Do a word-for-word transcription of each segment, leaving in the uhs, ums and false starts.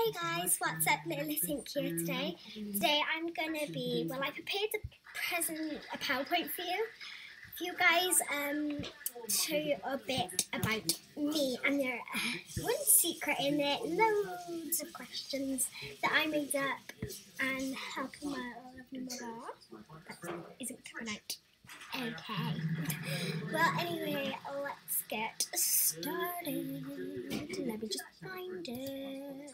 Hey guys, what's up? Littlertink here today. Today I'm gonna be, well, I prepared a present, a PowerPoint for you. For you guys, um, to show you a bit about me, and there uh, one secret in there, loads of questions that I made up and helping my lovely mother. That isn't coming out. Okay. Well, anyway, let's get started. Let me just find it.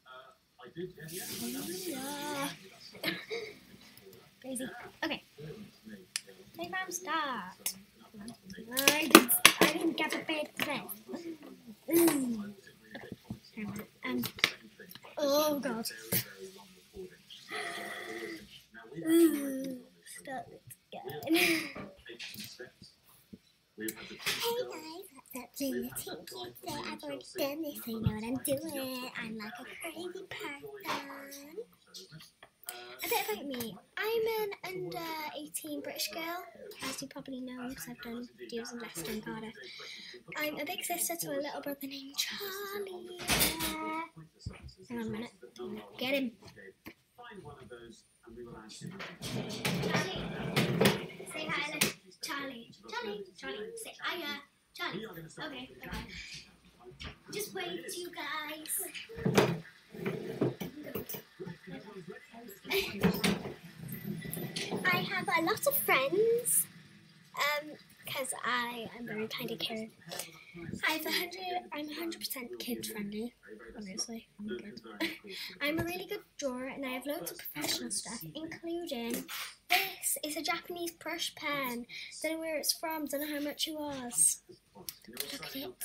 Yeah. Crazy. Okay. Playground start. I didn't, I didn't get prepared for this. Okay. Um. Oh God. Ooh. Start it again. Hey guys, what's up? Littlertink here today. I've already done this, so you know what I'm doing. I'm like a crazy person. A bit about me. I'm an under eighteen British girl, as you probably know, because I've done videos in Leicester and Cardiff. I'm a big sister to a little brother named Charlie. Yeah. Hang on a minute. Get him. Charlie. Say hi, Charlie. Charlie. Charlie. Say hiya. Charlie. Okay, okay. Just wait, you guys. I have a lot of friends, um, because I am very kind of caring. I have a hundred. I'm a hundred percent kid friendly. Obviously, I'm good. I'm a really good drawer, and I have loads of professional stuff, including this is a Japanese brush pen. Don't know where it's from. Don't know how much it was. Look at it.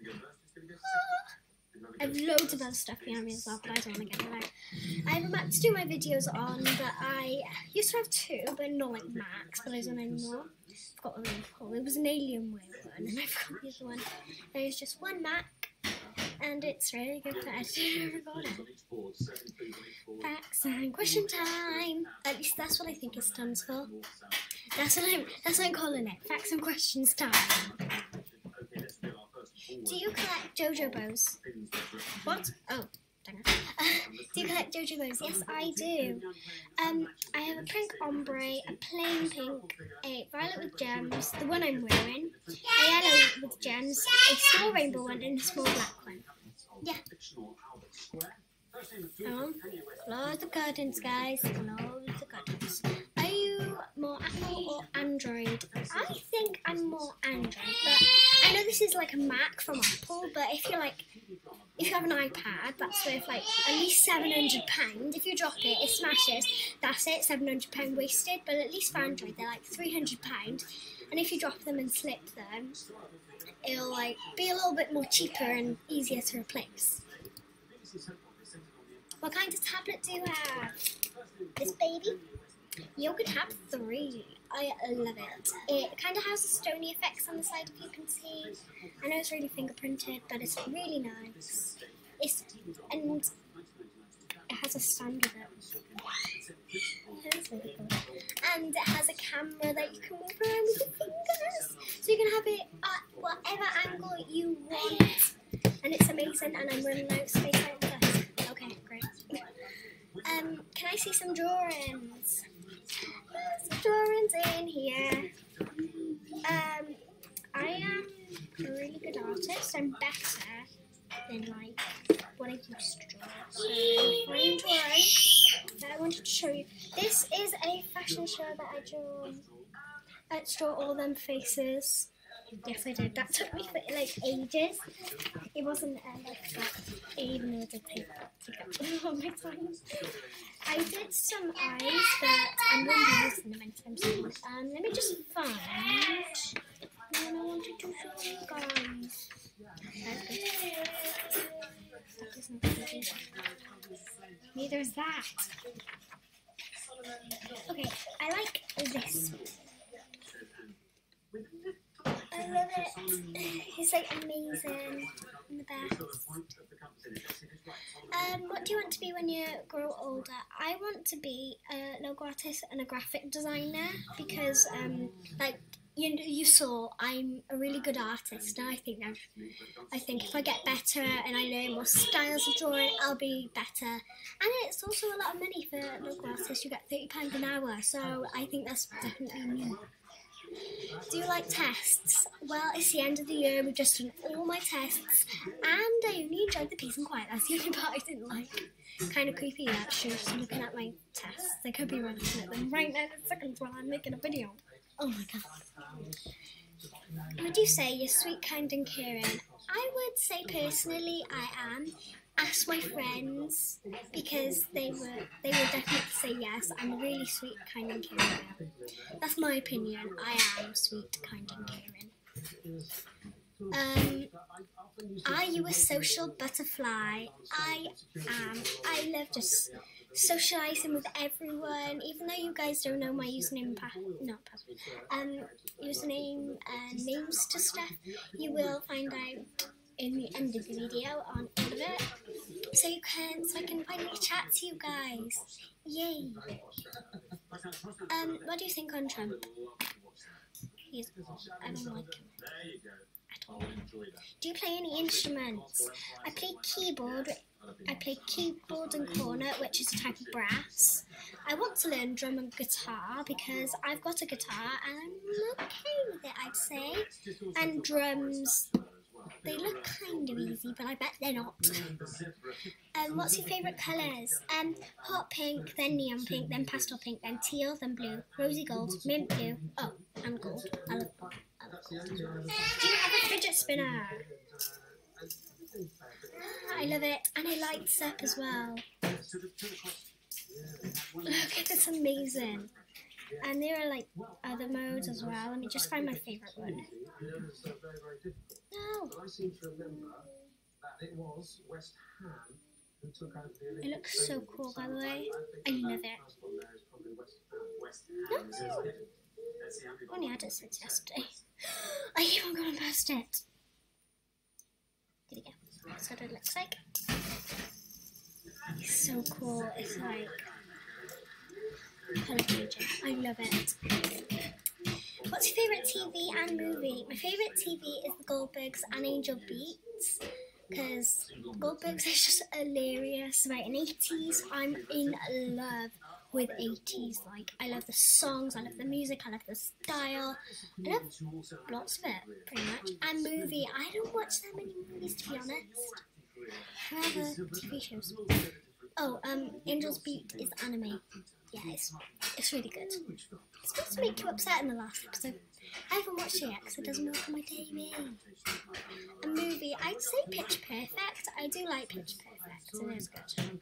I have loads of other stuff behind me as well, but I don't want to get it out. I have a Mac to do my videos on, but I used to have two, but not like Macs, but I don't anymore. I forgot what they were called. It was an Alienware one, and I forgot the other one. There's just one Mac, and it's really good for editing and recording. Facts and question time. At least that's what I think it stands for. That's what I'm. That's what I'm calling it. Facts and questions time. Do you collect Jojobos? What? Oh, dang it. Uh, do you collect Jojobos? Yes, I do. Um, I have a pink ombre, a plain pink, a violet with gems, the one I'm wearing, a yellow with gems, a small rainbow one, and a small black one. Yeah. Come on. Close the curtains, guys. Close the curtains. Are you more Apple or Android? I think I'm more Android, but I know this is like a Mac from Apple, but if you're like, if you have an iPad, that's worth like at least seven hundred pounds. If you drop it, it smashes. That's it, seven hundred pounds wasted, but at least for Android, they're like three hundred pounds. And if you drop them and slip them, it'll like be a little bit more cheaper and easier to replace. What kind of tablet do you have? This baby? You could have three. I love it. It kind of has stony effects on the side, if you can see. I know it's really fingerprinted, but it's really nice. It's and it has a stand with it. It's really cool. And it has a camera that you can move around with your fingers, so you can have it at whatever angle you want. And it's amazing. And I'm running out of space like this. Okay, great. Um, can I see some drawings? Some drawings in here. Um, I am a really good artist. I'm better than like what I used to draw. So, one drawing that I wanted to show you. This is a fashion show that I drew. I drew all them faces. Yes, I did. That took me for like ages. It wasn't uh, like that, even though it did take take up all my time. I did some eyes, but I'm going to use them anytime soon. Um, let me just find what I wanted to show you guys. That's good. That isn't pretty. Neither is that. Okay, I like this. I love it. He's like amazing and the best. Um, what do you want to be when you grow older? I want to be a logo artist and a graphic designer because, um, like you you saw, I'm a really good artist, and I think that I think if I get better and I learn more styles of drawing, I'll be better. And it's also a lot of money for logo artists. You get thirty pounds an hour, so I think that's definitely me. Do you like tests? Well, it's the end of the year, we've just done all my tests, and I only enjoyed the peace and quiet. That's the only part I didn't like. Kind of creepy, actually, just looking at my tests. They could be running at them right now in seconds while I'm making a video. Oh my god. Would you say you're sweet, kind and caring? I would say personally I am. Ask my friends, because they would they would definitely say yes. I'm really sweet, kind and caring. That's my opinion. I am sweet, kind and caring. Um, are you a social butterfly? I am. I love just socialising with everyone. Even though you guys don't know my username, pa not password, um, username and names to stuff, you will find out in the end of the video on all of it, so you can so I can finally chat to you guys. Yay! Um, what do you think on Trump? He's, I don't like him at all. Do you play any instruments? I play keyboard. I play keyboard and cornet, which is a type of brass. I want to learn drum and guitar because I've got a guitar and I'm okay with it, I'd say. And drums. They look kind of easy, but I bet they're not. Um, what's your favourite colours? Um, hot pink, then neon pink, then pastel pink, then teal, then blue, rosy gold, mint blue, oh, and gold. I love gold. I love gold. Do you have a fidget spinner? I love it, and it lights up as well. Look, it's amazing. And there are like other modes as well. Let me just find my favourite one. No. It looks so cool, by the way. I love it. No. I only had it since yesterday. I keep on going past it. There we go. That's what it looks like. It's so cool. It's like I love it. What's your favourite T V and movie? My favourite T V is The Goldbergs and Angel Beats, because Goldbergs is just hilarious. About in eighties, I'm in love with eighties. Like, I love the songs, I love the music, I love the style. I love lots of it, pretty much. And movie, I don't watch that many movies, to be honest. Rather T V shows. Oh, um, Angel's Beat is anime. Yeah, it's, it's really good. It's supposed to make you upset in the last episode. I haven't watched it yet because it doesn't work on my T V. A movie, I'd say Pitch Perfect. I do like Pitch Perfect. It is good.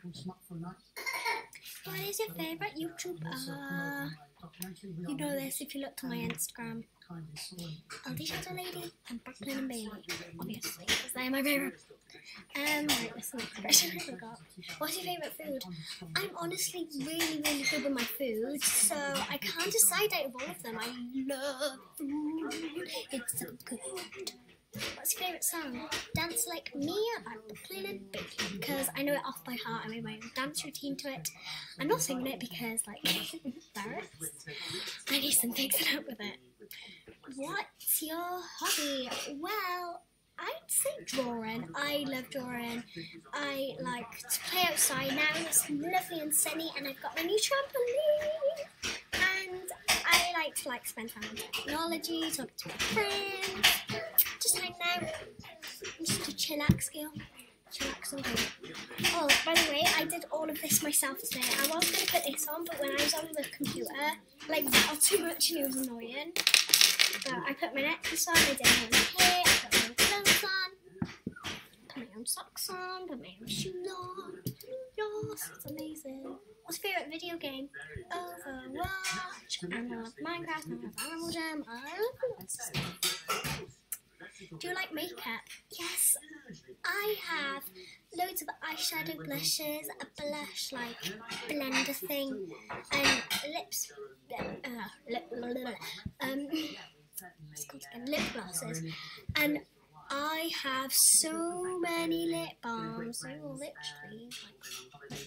What is your favourite YouTuber? You know this if you look to my Instagram. Aldi Shadow Lady and Brooklyn and Bailey, obviously, because they are my favourite. Um, right, that's the next question I forgot. What's your favourite food? I'm honestly really, really good with my food, so I can't decide out of all of them. I love food. It's so good. What's your favourite song? Dance Like Me by Brooklyn and Bailey, because I know it off by heart. I made my own dance routine to it. I'm not singing it because, like, embarrassed. I need some fixing up with it. What's your hobby? Well, I'd say drawing. I love drawing. I like to play outside now. It's lovely and sunny, and I've got my new trampoline. And I like to like spend time on technology, talking to my friends, just hanging out, just a chillax girl. Chillax and go. Oh, by the way, I did all of this myself today. I was going to put this on, but when I was on the computer, like, got too much and it was annoying. But I put my necklace on, I did my own hair, I put my own clothes on, put my own socks on, put my own shoes on. Yes, it's amazing. What's your favourite video game? Overwatch. And I love Minecraft, and I love Animal Jam, I love lots of stuff. Do you like makeup? Yes, I have loads of eyeshadow blushes, a blush like blender thing, and lips, uh, lip, um, it's called again, lip glosses, and I have so many lip balms. exams, so you're literally like...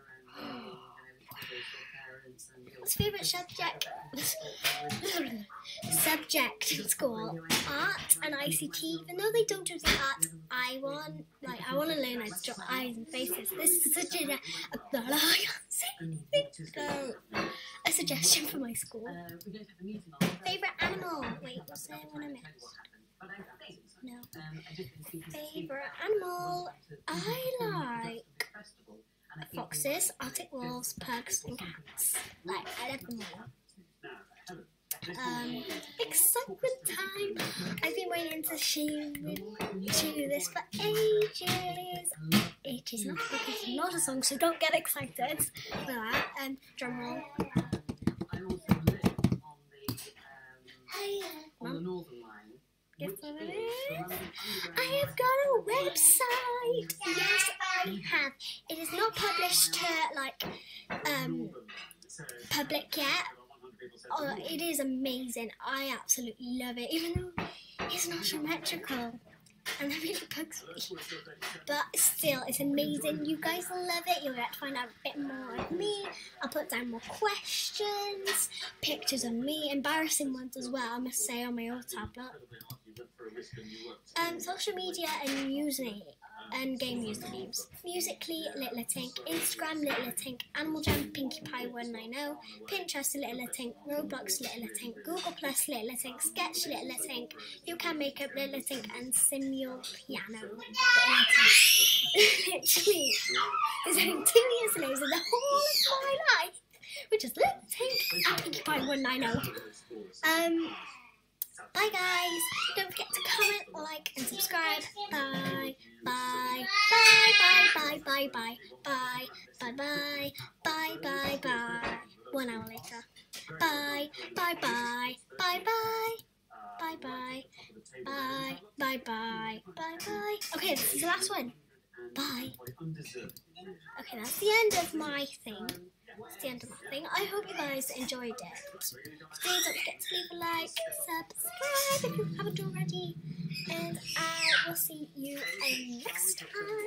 What's your favourite subject? subject in school? Art and I C T. Even though they don't do the art I want, like I want to learn how to draw eyes and faces. This is such a, a, a I can't say anything. So, a suggestion for my school. Favourite animal? Wait, what's there one I missed? No. Favourite animal? I like foxes, Arctic wolves, pugs, and cats. Like, I love them all. Um, excitement time! I've been waiting to show you, show you this for ages. It is not it's not a song, so don't get excited for that. Um, drum roll. On the northern line. Guess what it is? I have got a website. Yes, I have. It is not published to like um public yet. Oh, it is amazing. I absolutely love it, even though it's not symmetrical. And that really bugs me. But still, it's amazing. You guys will love it. You'll get to find out a bit more of me. I'll put down more questions, pictures of me, embarrassing ones as well, I must say, on my old tablet. Um, social media and username and game usernames. Musically-Littlertink, Instagram-Littlertink, Animal Jam Pinkie Pie one ninety, Pintrest-Littlertink, Roblox-Littlertink, Google Plus-Littlertink, Sketch-Littlertink, Youcam Makeup-Littlertink, and Smule Piano-Littlertink. Literally, there's only two usernames in the whole of my life, which is Littlertink and Pinkie Pie one ninety. Um, bye guys. Don't forget to comment, like, and subscribe. Bye. Bye. Bye. Bye. Bye. Bye. Bye. Bye. Bye. Bye. Bye. Bye. Bye. One hour later. Bye. Bye. Bye. Bye. Bye. Bye. Bye. Bye. Bye. Bye. Bye. Bye. Okay, this is the last one. Bye. Okay, that's the end of my thing. That's the end of my thing. I hope you guys enjoyed it. Please don't forget to leave a like, subscribe if you haven't already, and I will see you next time.